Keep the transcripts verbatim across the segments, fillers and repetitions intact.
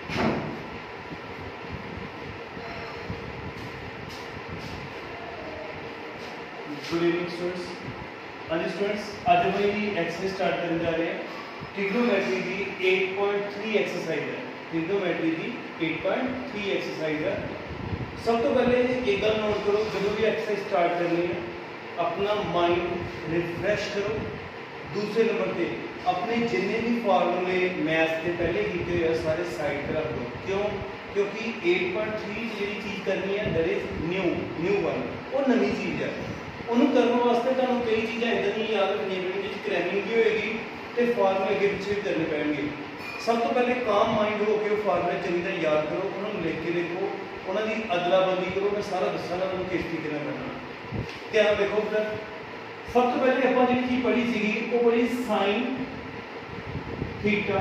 Good evening students. हाँ जी students, आज हम ये एक्सरसाइज स्टार्ट करने जा रहे हैं। ट्रिग्नोमेट्री की एट पॉइंट थ्री एक्सरसाइज है। ट्रिग्नोमेट्री की एट पॉइंट थ्री एक्सरसाइज है। सब तो पहले एक गल नोट करो, जो भी एक्सरसाइज स्टार्ट करनी है अपना माइंड रिफ्रेश करो। दूसरे नंबर पे अपने जितने भी फार्मूले मैथ के पहले कीते हुए सारे साइड पर रख दो। क्यों? क्योंकि एट पॉइंट थ्री जी चीज़ करनी है that is new new one, वो नवी चीज़ है। उन्होंने करने वास्ते तुहानू कई चीज़ां इदां दी याद रखनी पैणगी, जिस क्रैमिंग भी होएगी तो फार्मूले अगे पिछे भी करने पैणगे। सब तो पहले काम माइंड होकर वो फार्मूले चंगी तरह याद करो, उन्होंने लिख के देखो, उन्होंने अदला बदली करो। मैं सारा दसांगा तुहानू किस तरीके नाल करना। ध्यान देखो फिर सब तो पहले आपां जिहड़ी चीज़ पढ़ी सीगी वो पढ़ी sine theta,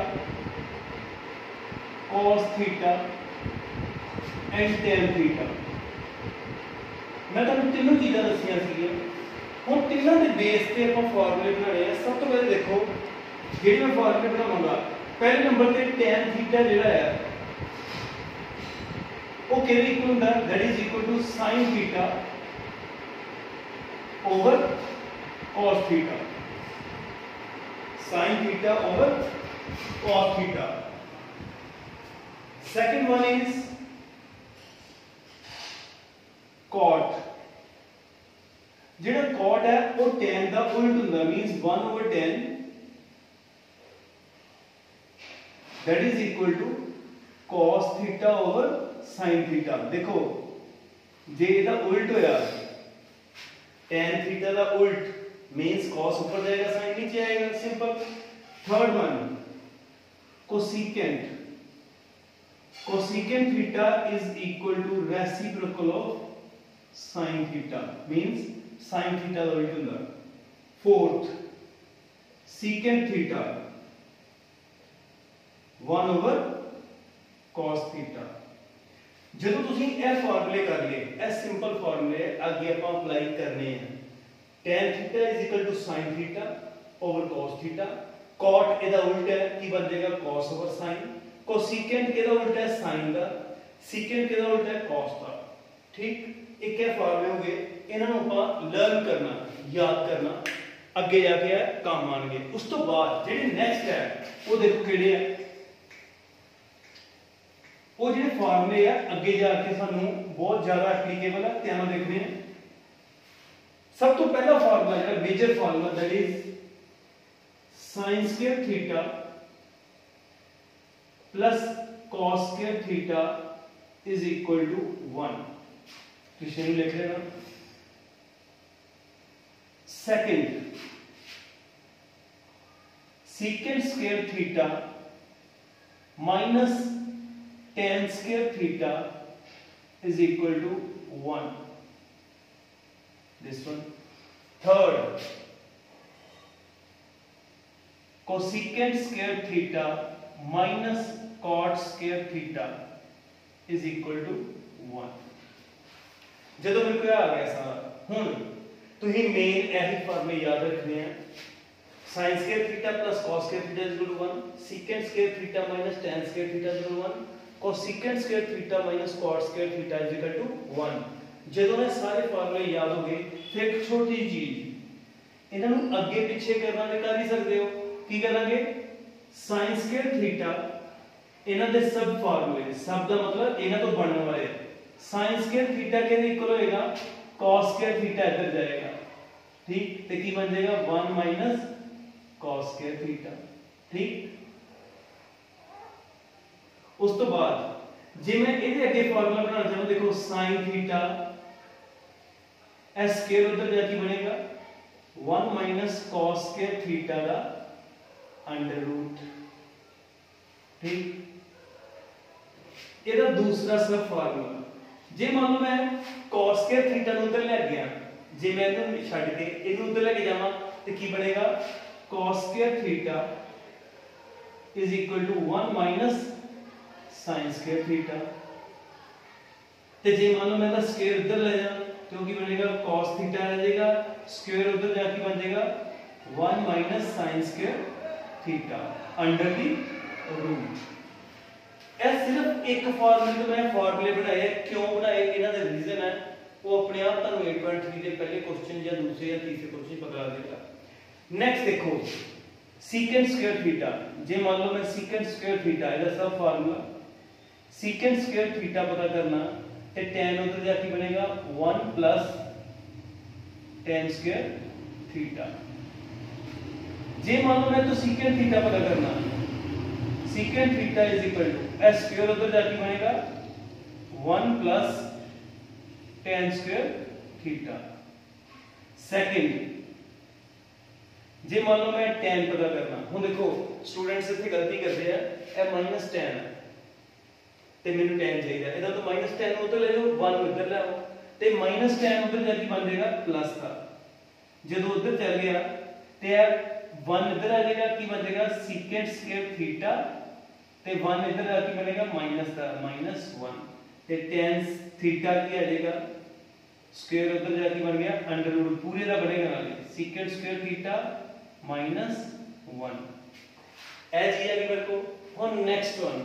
cos theta and tan theta. मैं तुहानू तीनों चीज़ां दसियां सीगियां। हुण तीनों के बेस पे आपां फार्मूले बनाने हैं। सब तो पहले देखो जिहड़े मैं फार्मूले बनावांगा, पहले नंबर ते टेन थीटा जिहड़ा है वो किहदे इक्वल हुंदा? That is equal to sine theta over cos theta. Sine theta over cos theta. Second one is cot. जिहड़ा कॉट है वो टेन का उल्ट हुंदा, means one over tan that is equal to cos theta over sine theta. देखो जे इहदा उल्ट होया, टेन थीटा का उल्ट मींस कॉस ऊपर जाएगा साइन नीचे आएगा, simple. Third one cosecant. Cosecant theta is equal to reciprocal of sine theta, means sine theta का उल्ट होगा। Fourth secant theta one over cos theta. जदों तुसीं यह फार्मूले कर लिए, यह सिंपल फार्मूले आगे आपां अप्लाई करने हैं। Tan theta is equal to sine theta over cos theta. Cot इहदा उल्ट है, की बन जाएगा कॉस ओवर साइन। कोसेकेंट इहदा उल्ट है साइन का, सीकेंट इहदा उल्ट है कॉस का। ठीक, एक है फार्मूले हो गए, इन्होंने आपां लर्न करना, याद करना, अगे जाके काम आएंगे। उस तो बाद जेडे नेक्स्ट है वो देखो किहड़े है। वो जेडे फार्मूले है अगे जाके सानू बहुत ज्यादा एप्लीकेबल है, ध्यान देखने हैं। सब तो पहला फार्मूला है major formula, that is sine square theta plus cos square theta is equal to one. Question लिख लेना। Second secant square theta minus tan square theta is equal to one, this one. Third cosecant square theta minus cot square theta is equal to one. जदों मेरे को आ गया सारा, हुण तुसीं main यही फार्मूले याद रखने हैं। Sine square theta plus cos square theta is equal to one, secant square theta minus tan square theta is equal to one, cosecant square theta minus cot square theta is equal to one. जदों ये सारे फार्मूले याद हो गए, फिर एक छोटी चीज इन्हां नूं अगे पिछे करना ते कर ही सकते हो। की करांगे? साइन स्क्वायर थीटा इन्हां दे सब फार्मूले, सब दा मतलब इन्हां तो बनने वाले। साइन स्क्वायर थीटा के इक्वल होएगा कॉस स्क्वायर थीटा इधर जाएगा, ठीक, तो की बन जाएगा one minus cos square theta. ठीक, उस तो बाद जे मैं इहदे अगे फार्मूला बनाना चाहूं, देखो साइन थीटा एस स्क्वायर उधर जाके बनेगा one minus cos square theta का अंडर रूट। ठीक, ਇਹਦਾ दूसरा सब फार्मूला जे मान लो मैं cos स्क्वायर थीटा ਨੂੰ ਉਧਰ ਲੈ ਗਿਆ, ਜੇ ਮੈਂ ਇਹਨੂੰ ਛੱਡ ਕੇ ਇਹਨੂੰ ਉਧਰ ਲੈ ਕੇ ਜਾਵਾਂ ਤੇ ਕੀ ਬਣੇਗਾ cos square theta is equal to one minus sin square theta. ते जे मान लो मैं इसका स्क्वायर उधर ले जाऊं तो की बनेगा cos थीटा रह जाएगा, स्क्वायर उधर जाके बन जाएगा one minus sin square theta under the root. ਇਹ ਸਿਰਫ ਇੱਕ ਫਾਰਮੂਲੇ ਤੋਂ ਮੈਂ ਫਾਰਮੂਲੇ ਬਣਾਏ, ਕਿਉਂ ਬਣਾਏ ਇਹਨਾਂ ਦਾ ਰੀਜ਼ਨ ਹੈ वो अपने आप ਤੁਹਾਨੂੰ eight point three ਦੇ ਪਹਿਲੇ क्वेश्चन ਜਾਂ ਦੂਸਰੇ ਜਾਂ ਤੀਸਰੇ क्वेश्चन ਪਤਾ ਲੱਗ ਜਾਏਗਾ। नेक्स्ट देखो secant square theta, जे मान लो मैं secant square theta ਇਹਦਾ सब फार्मूला secant square theta पता करना ਤੇ tan उधर जाके बनेगा one plus tan square theta। जे मान लो मैं तो secant theta पता करना, secant theta is equal to s square उधर जाके बनेगा one plus tan square theta। Second जे मान लो मैं tan पता करना, हूं देखो स्टूडेंट्स इतनी गलती करते हैं, ए माइनस tan है ते मेनू tan चाहिए, ਇਹਦਾ तो माइनस tan उधर ले जाओ one इधर ले आओ ते माइनस tan उधर जाके बन जाएगा प्लस का, जब उधर चल गया ते one इधर आ जाएगा की बन जाएगा secant square theta ते one इधर जाके बनेगा माइनस का माइनस one ते tan थीटा की आ जाएगा स्क्वायर उधर जाके बन गया अंडर रूट पूरे का बनेगा नाले secant square theta minus one। ए चीज आ गई मेरे को। और next one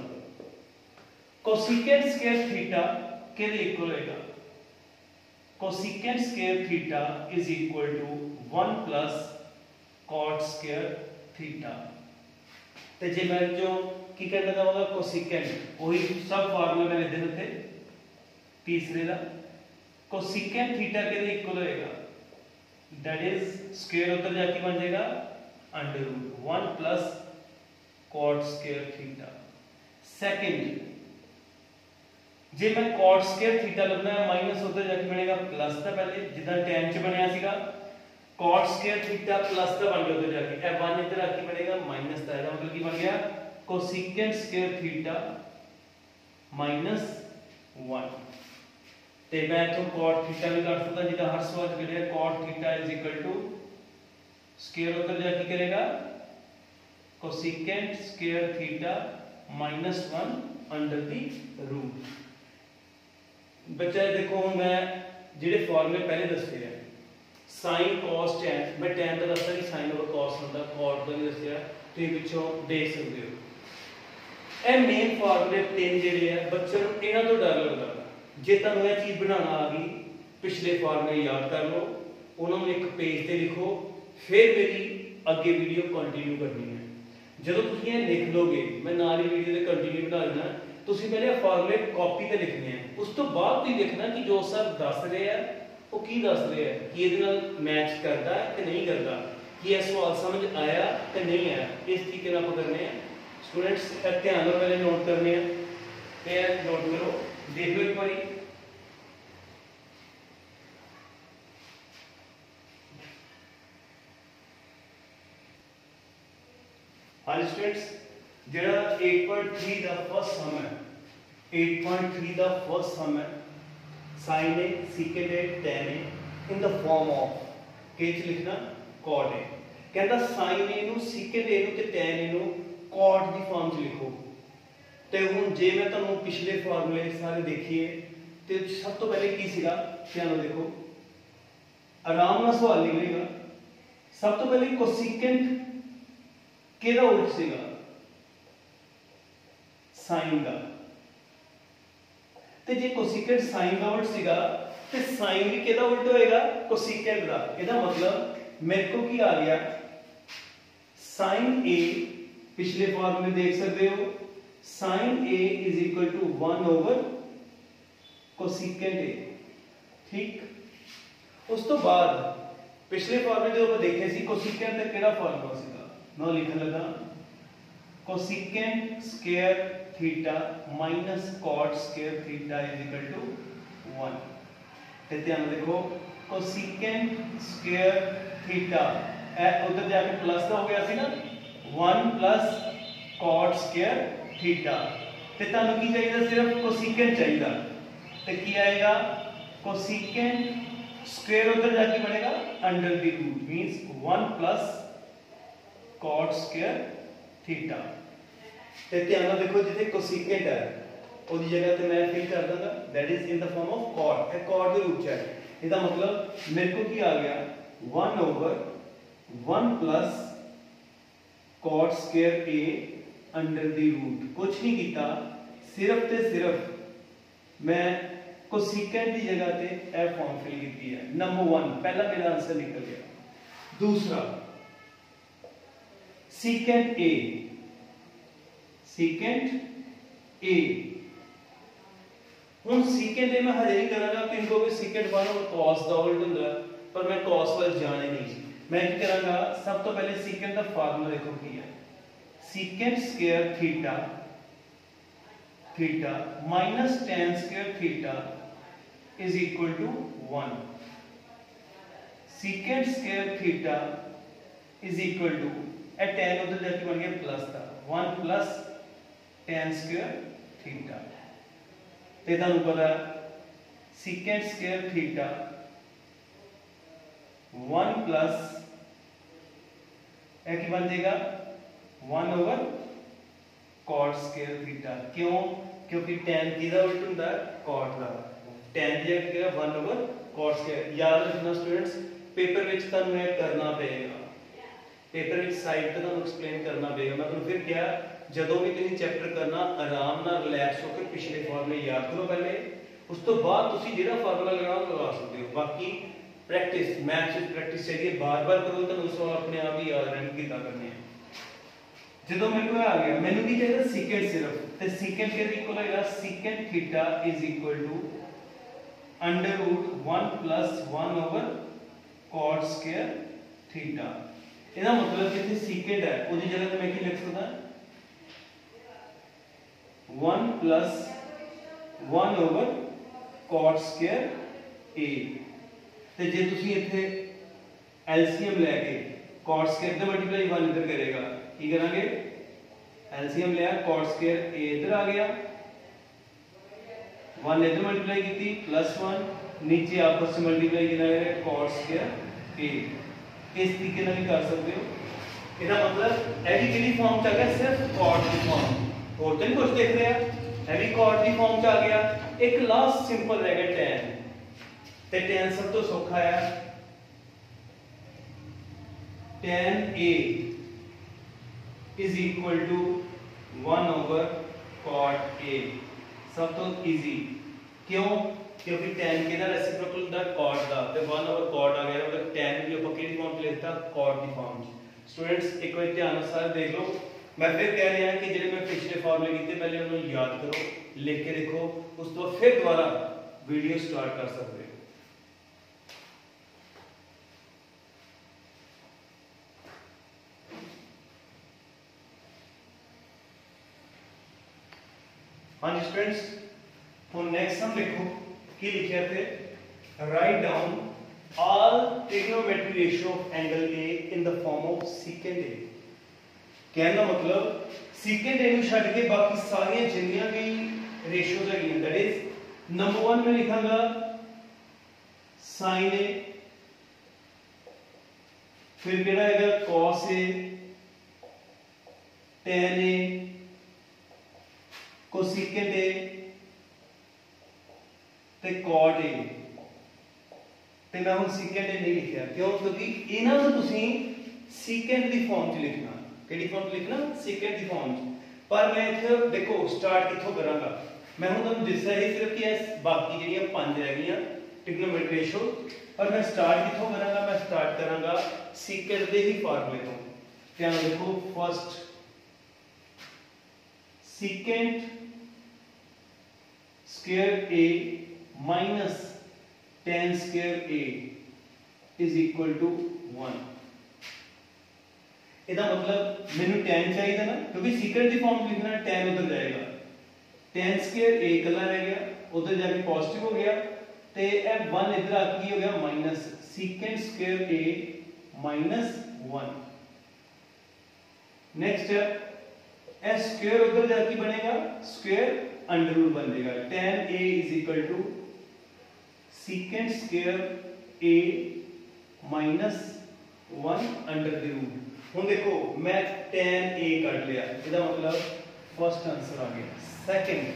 cosecant square theta के लिए इक्वल होगा, cosecant square theta is equal to one plus cot square theta. तो जे मैं जो की करना चाहूंगा cosecant वही सब फार्मूला मैंने दे दिए तीसरे का cosecant थीटा के लिए इक्वल होएगा दैट इज स्क्वायर उधर जाके बन जाएगा under root one plus cot square theta. Second जे मैं cot square थीटा लभना है माइनस उधर जाके बनेगा प्लस था, पहले जिदा tan च बनया सीगा cot square थीटा प्लस था बन गया उधर जाके ए one इधर आके बनेगा माइनस था, ਇਹਦਾ मतलब की बन गया cosecant square theta minus one। ਤੇ मैं इथों cot थीटा भी कर सकता, जिदा हर सवाल च cot theta is equal to square उधर जाके करेगा cosecant square theta minus one under the root. बच्चा देखो हुण मैं जेडे फार्मूले पहले दसे हैं sin cos tan, मैं tan का दसदा कि sin ओवर cos होंदा, cot का भी दसया, तुसीं पिछों देख सकते हो। ਇਹ ਮੇਨ ਫਾਰਮੂਲੇ ਤਿੰਨ ਜਿਹੜੇ ਆ ਬੱਚਿਆਂ ਨੂੰ ਇਹਨਾਂ ਤੋਂ ਡਰ ਲੱਗਦਾ, ਜੇ ਤੁਹਾਨੂੰ ਇਹ ਚੀਜ਼ ਬਣਾਉਣਾ ਆ ਗਈ ਪਿਛਲੇ ਫਾਰਮੂਲੇ ਯਾਦ ਕਰ ਲਓ, ਉਹਨਾਂ ਨੂੰ ਇੱਕ ਪੇਜ ਤੇ ਲਿਖੋ, ਫਿਰ ਮੇਰੀ ਅੱਗੇ ਵੀਡੀਓ ਕੰਟੀਨਿਊ ਕਰਨੀ ਹੈ। ਜਦੋਂ ਤੁਸੀਂ ਇਹ ਲਿਖ ਲੋਗੇ ਮੈਂ ਨਾਲ ਹੀ ਵੀਡੀਓ ਦੇ ਕੰਟੀਨਿਊ ਬਣਾ ਦੇਣਾ, ਤੁਸੀਂ ਪਹਿਲੇ ਫਾਰਮੂਲੇ ਕਾਪੀ ਤੇ ਲਿਖਣੇ ਆ, ਉਸ ਤੋਂ ਬਾਅਦ ਤੁਸੀਂ ਲਿਖਣਾ ਕਿ ਜੋ ਸਰ ਦੱਸ ਰਹੇ ਆ ਉਹ ਕੀ ਦੱਸ ਰਹੇ ਆ, ਕਿ ਇਹਦੇ ਨਾਲ ਮੈਚ ਕਰਦਾ ਹੈ ਕਿ ਨਹੀਂ ਕਰਦਾ, ਕਿ ਇਹ ਸਵਾਲ ਸਮਝ ਆਇਆ ਕਿ ਨਹੀਂ ਆਇਆ। ਇਸ ਤਰੀਕੇ ਨਾਲ ਆਪਾਂ ਕਰਨੇ ਆ। स्टूडेंट्स ध्यान लो, पहले नोट करने हैं ते नोट करो, देख लो एक बारी। हाँ स्टूडेंट्स जेड़ा eight point three दा फर्स्ट सम है, eight point three दा फर्स्ट सम है sin a secant a tan a in the form of के च लिखना cot a, कहंदा sin a नु secant a नु ते tan a नु cot ਦੀ ਫਾਰਮ ਚ ਲਿਖੋ। ਤੇ ਹੁਣ ਜੇ ਮੈਂ ਤੁਹਾਨੂੰ ਪਿਛਲੇ ਫਾਰਮੂਲੇ ਸਾਰੇ ਦੇਖੀਏ ਤੇ ਸਭ ਤੋਂ ਪਹਿਲੇ ਕੀ ਸੀਗਾ, ਧਿਆਨ ਦੇਖੋ ਆਰਾਮ ਨਾਲ ਸਵਾਲ ਨਿਕਲੇਗਾ। ਸਭ ਤੋਂ ਪਹਿਲੇ ਕੋਸਿਕੈਂਟ ਕਿਹਦਾ ਉਲਟ ਸੀਗਾ, ਸਾਈਨ ਦਾ, ਤੇ ਜੇ ਕੋਸਿਕੈਂਟ ਸਾਈਨ ਦਾ ਉਲਟ ਸੀਗਾ ਤੇ ਸਾਈਨ ਵੀ ਕਿਹਦਾ ਉਲਟ ਹੋਏਗਾ, ਕੋਸਿਕੈਂਟ ਦਾ। ਇਹਦਾ ਮਤਲਬ ਮੇਰੇ को ਕੀ ਆ ਗਿਆ, साइन a पिछले फॉर्मूले देख सकते हो sin a is equal to one over cosecant a, ठीक। उस तो बाद पिछले फॉर्मूले जो ਆਪਾਂ ਦੇਖੇ ਸੀ cosecant ਦਾ ਕਿਹੜਾ ਫਾਰਮੂਲਾ ਸੀਗਾ, ਮੈਂ ਲਿਖਣ ਲੱਗਾ cosecant square theta minus cot square theta is equal to one। ਤੇ ਧਿਆਨ ਦੇਖੋ cosecant square theta ਇਹ ਉਧਰ ਜਾ ਕੇ ਪਲੱਸ ਦਾ ਹੋ ਗਿਆ ਸੀ ਨਾ one plus cot square theta, ਤੇ ਤੁਹਾਨੂੰ ਕੀ ਚਾਹੀਦਾ, ਸਿਰਫ cosecant ਚਾਹੀਦਾ, ਤੇ ਕੀ ਆਏਗਾ cosecant square उधर जाके बनेगा under the root means one plus cot square theta। ਤੇ ਧਿਆਨ ਨਾਲ ਦੇਖੋ ਜਿੱਥੇ cosecant ਹੈ ਉਹਦੀ ਜਗ੍ਹਾ ਤੇ ਮੈਂ ਫਿਲ ਕਰ ਦਾਂਗਾ that is in the form of cot, ਇਹ cot ਦੇ ਰੂਪ ਚ ਹੈ। ਇਹਦਾ ਮਤਲਬ ਮੇਰੇ ਕੋ ਕੀ ਆ ਗਿਆ one over one plus cot square a under the root, कुछ नहीं किया सिर्फ ते सिर्फ मैं कोसिकेंट की जगह पे ए फॉर्म फिल की है। नंबर वन पहला मेरा आंसर निकल गया। दूसरा सीकेंट ए, सीकेंट ए हुन सीकेंट ए मैं हजे नहीं करांगा कि इनको भी सीकेंट वन और cos दा उल्ट हुंदा, पर मैं cos वाल जाने नहीं। मैं की करांगा, सब तो पहले सीकेंट दा फार्मूला देखो की है, secant square theta theta minus tan square theta is equal to one. Secant square theta is equal to ए tan उधर जाके बन गया प्लस था, one plus tan square theta. ते तानू पता secant square theta one plus ए की बन जाएगा one over cot square theta. क्यों? क्योंकि tan किदा उल्ट हुंदा है cot दा। tan की जगह क्या वन ओवर cot स्क्वायर। याद रखना स्टूडेंट्स, पेपर विच तानू ये करना पड़ेगा, पेपर विच साइड पे तानू एक्सप्लेन करना पड़ेगा। मैं तुहानू फिर क्या, जदों भी तुसीं चैप्टर करना आराम नाल रिलैक्स होकर पिछले फार्मूले याद करो पहले, उस तो बाद तुसीं जेड़ा फार्मूला लगाना लगा सकते हो। बाकी प्रैक्टिस मैथ्स विच प्रैक्टिस चाहिए, बार-बार करो तो सवाल अपने आप ही याद रहने किदा करने हैं। जदों मेरे को आ गया, मैनू की चाहिए सीकेंट सिर्फ, ते सीकेंट के इक्वल होएगा secant theta is equal to under root one plus one over cot square theta. ਇਹਦਾ मतलब जिथे सीकेंट है ਉਹਦੀ जगह ਤੇ मैं ਕੀ ਲਿਖ ਸਕਦਾ, one plus one over cot square a। ਤੇ ਜੇ ਤੁਸੀਂ ਇੱਥੇ एलसीएम लेके cot स्क्वायर ਦਾ मल्टीप्लाई वन इधर करेगा, की करांगे एलसीएम लिया cot स्क्वायर a इधर आ गया, वन इधर मल्टीप्लाई की प्लस वन, नीचे आपस में मल्टीप्लाई किया है cot स्क्वायर a। इस तरीके ਨਾਲ भी कर सकते हो। ਇਹਦਾ मतलब ਇਹ ਵੀ ਕਿਹੜੀ ਫਾਰਮ ਚ ਆ ਗਿਆ, ਸਿਰਫ cot ਦੀ ਫਾਰਮ, ਹੋਰ ਤਾਂ ਨਹੀਂ ਕੁਝ ਦਿਖ ਰਿਹਾ। ਇਹ ਵੀ cot ਦੀ ਫਾਰਮ ਚ ਆ ਗਿਆ। ਇੱਕ ਲਾਸਟ ਸਿੰਪਲ ਰਹਿ ਗਿਆ tan, ਤੇ tan ਸਭ ਤੋਂ ਸੌਖਾ ਹੈ, tan a is equal to one over cot a, सब तो इजी। क्यों? क्योंकि tan के ना रेसिप्रोकल दा cot दा, ते वन over cot आ गया, मतलब tan भी ਆਪਾਂ ਕਿਹੜੀ ਫਾਰਮ ਚ ਲਿਖਤਾ, cot ਦੀ ਫਾਰਮ ਚ। स्टूडेंट्स एक बार ध्यान से देख लो, मैं फिर कह रहा कि जो मैं पिछले फॉर्मूले किए पहले उन्हें याद करो, लिख के देखो, उस तो फिर दोबारा वीडियो स्टार्ट कर सकते हो। हाँ जी स्टूडेंट्स, तो नेक्स्ट हम देखो की लिखे थे, right down all trigonometric ratio of angle A in the form of secant A। कहने का मतलब secant A ਨੂੰ ਛੱਡ ਕੇ ਬਾਕੀ ਸਾਰੀਆਂ ਜਿੰਨੀਆਂ ਵੀ ਰੇਸ਼ੀਓਜ਼ ਹੈਗੀਆਂ, दैट इज नंबर वन में लिखांगा sin A, फिर ਕਿਹੜਾ ਹੈਗਾ cos A, tan A, cosecant A ਤੇ cot A। ਤੇ ਮੈਂ ਹੁਣ ਸੀਕੈਂਟ ਨਹੀਂ ਲਿਖਿਆ, ਕਿਉਂ? ਕਿਉਂਕਿ ਇਹਨਾਂ ਨੂੰ ਤੁਸੀਂ ਸੀਕੈਂਟ ਦੀ ਫਾਰਮ 'ਚ ਲਿਖਣਾ। ਕਿਹੜੀ ਫਾਰਮ 'ਚ ਲਿਖਣਾ? ਸੀਕੈਂਟ ਦੀ ਫਾਰਮ 'ਚ। ਪਰ ਮੈਂ ਇੱਥੇ ਦੇਖੋ ਸਟਾਰਟ ਕਿੱਥੋਂ ਕਰਾਂਗਾ, ਮੈਂ ਹੁਣ ਤੁਹਾਨੂੰ ਦੱਸਿਆ ਹੀ ਸਿਰਫ ਕਿ ਇਹ ਬਾਕੀ ਜਿਹੜੀਆਂ ਪੰਜ ਰਹਿ ਗਈਆਂ ਟ੍ਰਿਗਨੋਮੈਟਰੀ ਰੇਸ਼ੋ, ਪਰ ਮੈਂ ਸਟਾਰਟ ਕਿੱਥੋਂ ਕਰਾਂਗਾ? ਮੈਂ ਸਟਾਰਟ ਕਰਾਂਗਾ ਸੀਕੈਂਟ ਦੇ ਹੀ ਫਾਰਮੂਲੇ ਤੋਂ। ਧਿਆਨ ਦੇਖੋ, first secant square a minus tan square a is equal to one. ਇਹਦਾ मतलब ਮੈਨੂੰ tan चाहिए ना, क्योंकि सीकेंट ਦੀ फॉर्म लिखना है, tan उधर जाएगा, tan स्क्वायर a कला रह गया, उधर जाके पॉजिटिव हो गया, ते ये वन इधर आके हो गया minus, secant square a minus one. Next है स्क्वायर उधर जाके बनेगा स्क्वायर अंडर रूट बन जाएगा, tan a is equal to secant square a minus one under the root. हुन देखो मैं tan a कट लिया, इसका मतलब फर्स्ट आंसर आ गया। सेकंड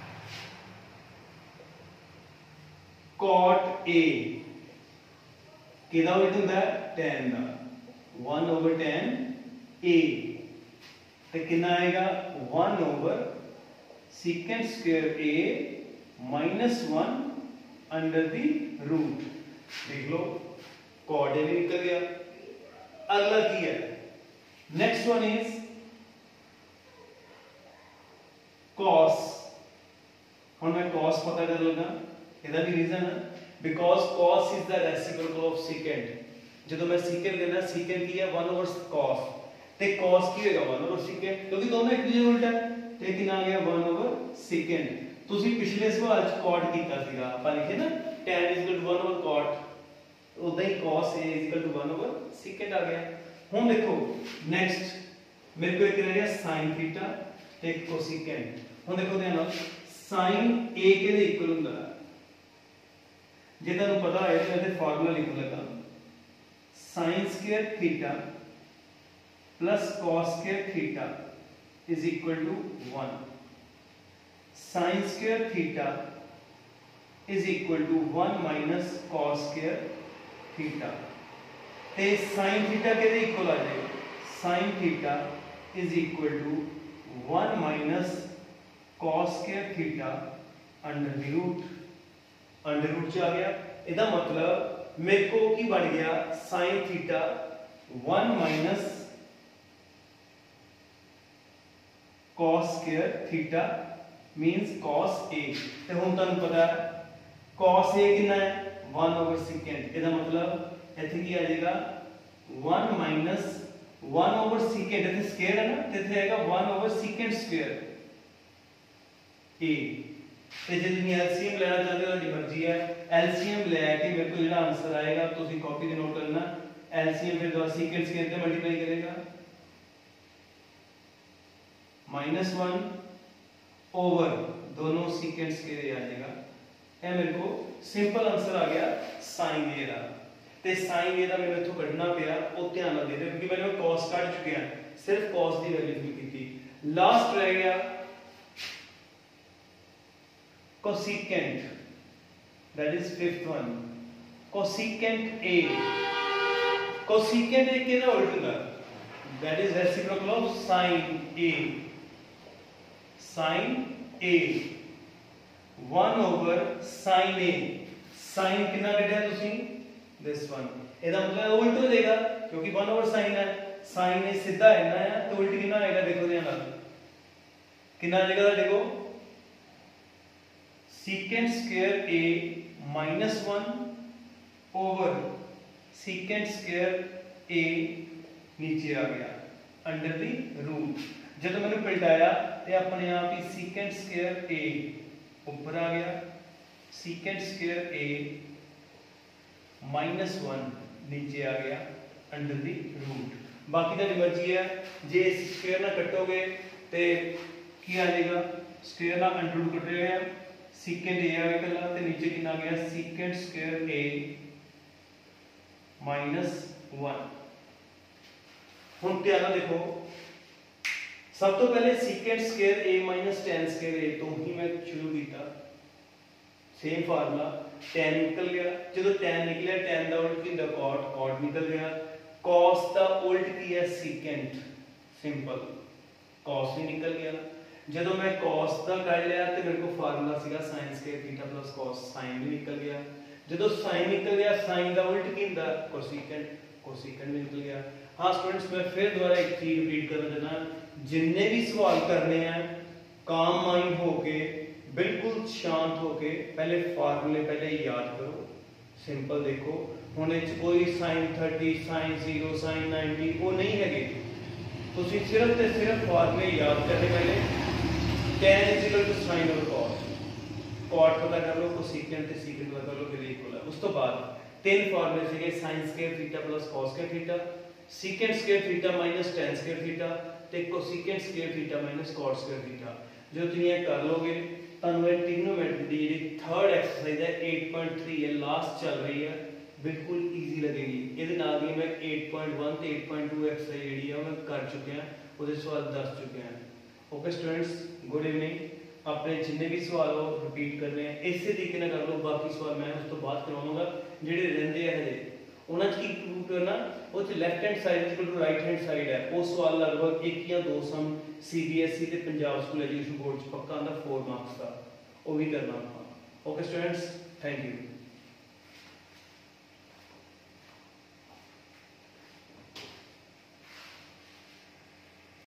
cot a किदा उल्ट हुंदा है tan दा, वन ओवर tan a ते कितना आएगा one over secant square a minus one under the root. देख लो कॉट ए भी निकल गया। अगला की है नेक्स्ट वन इज cos। हुण मैं cos पता कर लगा, ਇਹਦਾ भी रीजन है because cos is the reciprocal of secant। ਜਦੋਂ मैं secant लेना secant की है वन ओवर cos ਤੇ cos ਕੀ ਹੋਏਗਾ वन ओवर secant, क्योंकि दोनों एक दूसरे उल्टा है ਤੇ ਕਿੰਨਾ ਆ ਗਿਆ वन ओवर secant। ਤੁਸੀਂ ਪਿਛਲੇ ਸਵਾਲ ਚ cot ਕੀਤਾ ਸੀਗਾ, ਆਪਾਂ ਲਿਖੇ ਨਾ tan = वन ओवर cot, ਉਦਾਂ ਹੀ cos a = one over secant आ गया। ਹੁਣ देखो नेक्स्ट मेरे को एक रह गया sin थीटा ਤੇ cosecant। ਹੁਣ देखो ध्यान ਨਾਲ sin a ਕਿਹਦੇ ਇਕੁਅਲ ਹੁੰਦਾ ਹੈ, ਜੇ ਤੁਹਾਨੂੰ ਪਤਾ ਹੈ ਤਾਂ ਇਹਦੇ ਫਾਰਮੂਲਾ ਲਿਖ ਲਗਾ sin square theta plus cos square theta is equal to one. sin square theta is equal to one minus cos square theta। ते sin theta के लिए इक्वल आ जाएगा sin theta is equal to one minus cos square theta under the root। Under root च आ गया। ਇਹਦਾ मतलब मेरे को की बन गया sin theta one minus cos square theta means cos a। ਤੇ ਹੁਣ ਤੁਹਾਨੂੰ ਪਤਾ ਹੈ cos a ਕਿੰਨਾ ਹੈ वन over secant। ਇਹਦਾ मतलब ਇੱਥੇ ਕੀ ਆ ਜਾਏਗਾ one minus one over secant, ਇੱਥੇ ਸਕੁਅਰ ਹੈ ਨਾ ਤੇ ਇੱਥੇ ਆਏਗਾ one over secant square a। ਤੇ ਜੇ ਤੁਸੀਂ ਐਲਸੀਐਮ ਲੈਣਾ ਚਾਹੁੰਦੇ ਹੋ ਤੁਹਾਡੀ ਮਰਜ਼ੀ ਹੈ, ਐਲਸੀਐਮ ਲੈ ਕੇ ਮੇਰੇ ਕੋਲ ਜਿਹੜਾ ਆਨਸਰ ਆਏਗਾ ਤੁਸੀਂ ਕਾਪੀ ਤੇ ਨੋਟ ਕਰਨਾ। ਐਲਸੀਐਮ ਫਿਰ ਦੋ secant square ਤੇ ਮਲਟੀਪਲਾਈ ਕਰੇਗਾ माइनस वन ओवर दोनों secant square आ जाएगा। ਇਹ ਮੇਰੇ को सिंपल आंसर आ गया sin a ਦਾ। ਤੇ sin a ਦਾ ਮੈਨੂੰ ਇੱਥੋਂ ਕੱਢਣਾ ਪਿਆ, ਉਹ ਧਿਆਨ ਨਾਲ ਦੇ ਦਿਓ ਕਿਉਂਕਿ ਮੈਂ cos ਕੱਢ ਚੁੱਕਿਆ, ਸਿਰਫ cos ਦੀ ਵੈਲਿਊ ਫਿਲ ਕੀਤੀ। ਲਾਸਟ ਰਹਿ ਗਿਆ cosecant, that is fifth one cosecant a। cosecant a ਕਿਹਦਾ ਉਲਟ ਹੁੰਦਾ, that is reciprocal of sin a। sin a one over sin a। sin कितना कटिया तुसी this one, ਇਹਦਾ मतलब उल्ट हो जाएगा क्योंकि वन over sin है। sin a सीधा इतना है तो उल्ट कितना आएगा, देखो ध्यान ਨਾਲ कितना आ जाएगा ਤੁਹਾਡੇ को secant square a minus one over secant square a नीचे आ गया अंडर दी रूट। जब मैंने पलटाया तो अपने आप ही secant square a ऊपर आ गया, secant square a minus one नीचे आ गया अंडर दी रूट। बाकी तो मर्जी है, जे स्क्वायर ना कटोगे तो की आ जाएगा स्क्वायर ना अंडर रूट कट रहा है secant a आ गया कला ते नीचे कितना आ गया secant square a minus one. हुण ध्यान नाल देखो सब तो पहले secant square a minus tan square a तो ही मैं शुरू किया। सेम फार्मूला tan निकल गया, जो tan निकलिया tan दा उल्ट की cot, cot निकल गया। cos दा उल्ट की है secant, सिंपल cos भी निकल गया। जब मैं cos दा कर लिया तो मेरे को फार्मूला सीगा sin square theta plus cos, sin भी निकल गया। जब sin निकल गया sin दा उल्ट की ਹੁੰਦਾ cosecant, cosecant भी निकल गया। हाँ स्टूडेंट्स मैं फिर दोबारा एक चीज रिपीट करना चाहना, जिन्ने भी सवाल करने हैं काम माइंड होके बिल्कुल शांत होके पहले फार्मूले पहले याद करो। सिंपल देखो हुण इच कोई sin thirty sin zero sin ninety वो नहीं है, तुसी सिर्फ ते सिर्फ फार्मूले याद करने पहले tan is equal to sin over cos, cot पता कर लो, cosecant ते secant पता कर लो फिर इक्वल है। उस तो बाद तीन फार्मूले सीगे sin square theta plus cos square theta, secant square theta minus tan square theta ਤੇ cosecant square theta minus cot square theta। जो तुम ये कर लोगे ਤੁਹਾਨੂੰ ਇਹ ट्रिग्नोमेट्री ਦੀ ਜਿਹੜੀ थर्ड एक्सरसाइज है एट पॉइंट थ्री है लास्ट चल रही है, बिल्कुल इजी लगेगी। ਇਹਦੇ ਨਾਲ ਹੀ मैं एट पॉइंट वन ਤੇ एट पॉइंट टू एक्सरसाइज ਜਿਹੜੀ ਹੈ ਮੈਂ ਕਰ ਚੁੱਕਿਆ, ਉਹਦੇ ਸਵਾਲ ਦੱਸ ਚੁੱਕਿਆ ਹਾਂ। Okay students good evening. अपने जिन्ने भी सवाल हो रिपीट करने हैं इस तरीके ना कर लो, बाकी सवाल मैं उस तो बाद करवाऊंगा। ਜਿਹੜੇ ਰਹਿੰਦੇ ਆ ਹਜੇ ਉਹਨਾਂ ਚ ਕੀ ਪ੍ਰੂਵ ਕਰਨਾ, ਉਹ ਚ left hand side equal to right hand side है। ਉਹ ਸਵਾਲ ਲਗਭਗ ਇੱਕ ਜਾਂ ਦੋ ਸਮ ਸੀਬੀਐਸਈ ਤੇ ਪੰਜਾਬ ਸਕੂਲ ਐਜੂਕੇਸ਼ਨ ਬੋਰਡ ਚ ਪੱਕਾ ਆਂਦਾ फोर फोर मार्क्स का वो भी करना आपका। Okay students, thank you.